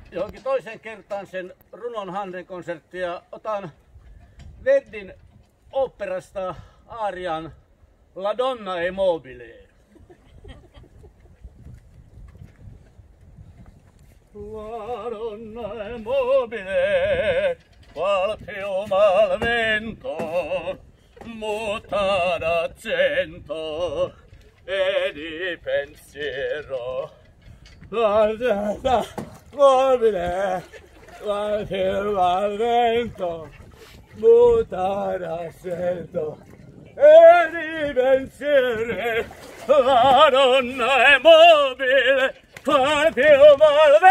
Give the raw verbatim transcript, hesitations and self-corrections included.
johonkin toisen kertaan sen runon Hanren konserttia. Otan Verdin oopperasta aarian La Donna e Mobile. La donna è mobile, qual piuma al vento, muta d'accento e di pensiero. La donna mobile, qual piuma al vento, muta d'accento e di pensiero. La donna è mobile, qual piuma al vento.